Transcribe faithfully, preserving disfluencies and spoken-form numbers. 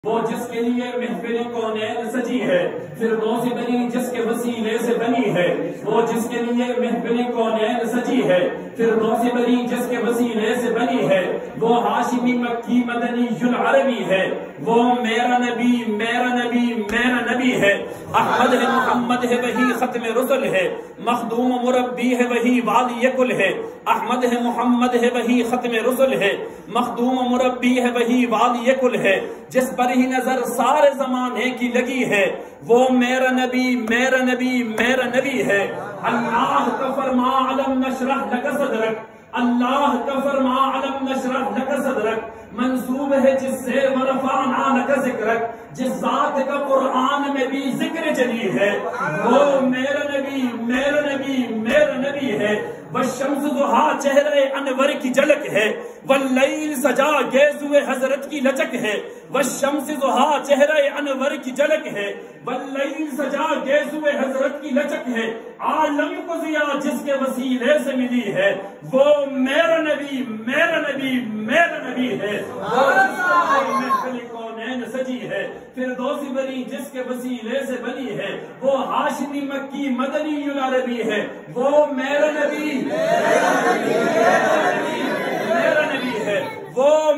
وہ جس کے لیے محفل کونین سجی ہے، فردوس بنی جس کے وسیلے سے بنی ہے، وہ جس کے لیے محفل کونین سجی ہے، فردوس بنی جس کے وسیلے سے بنی ہے، وہ ہاشمی مکی مدنی العربی ہے، وہ میرا نبی میرا نبی میرا نبی ہے، احمد ہے محمد ہے وہی ختم رسل ہے، مخدوم مربی ہے وہی والی کل ہے، احمد ہے محمد ہے وہی ختم رسل ہے، مخدوم مربی ہے وہی والی کل ہے، جس پر ہی نظر سارے زمانے کی لگی ہے، وہ میرا نبی میرا نبی میرا نبی ہے۔ اللہ کا فرما علم نشرح لک صدرک، اللہ کا فرما علم نشرح لک صدرک، منصوب ہے جس سے ورفعنا لک ذکرک، جس ذات کا قرآن میں بھی ذکر جلی ہے، وہ میرا نبی میرا نبی میرا نبی ہے۔ والشمس ضحا چہرے انور کی جھلک ہے، واللیل سجا گیسوئے حضرت کی لچک ہے، والشمس ضحا چہرے انور کی جھلک ہے، واللیل سجا گیسوئے حضرت کی لچک ہے، عالم کو ضیاء جس کے وسیلے سے ملی ہے، وہ میرا نبی میرا نبی میرا نبی ہے، وہ جس کا محفل کونین سجی ہے، فردوس بنی جس کے وسیلے سے بنی ہے، وہ ہاشمی مکی مدنی العربی ہے، وہ میرا نبی میرا نبی میرا نبی ہے، وہ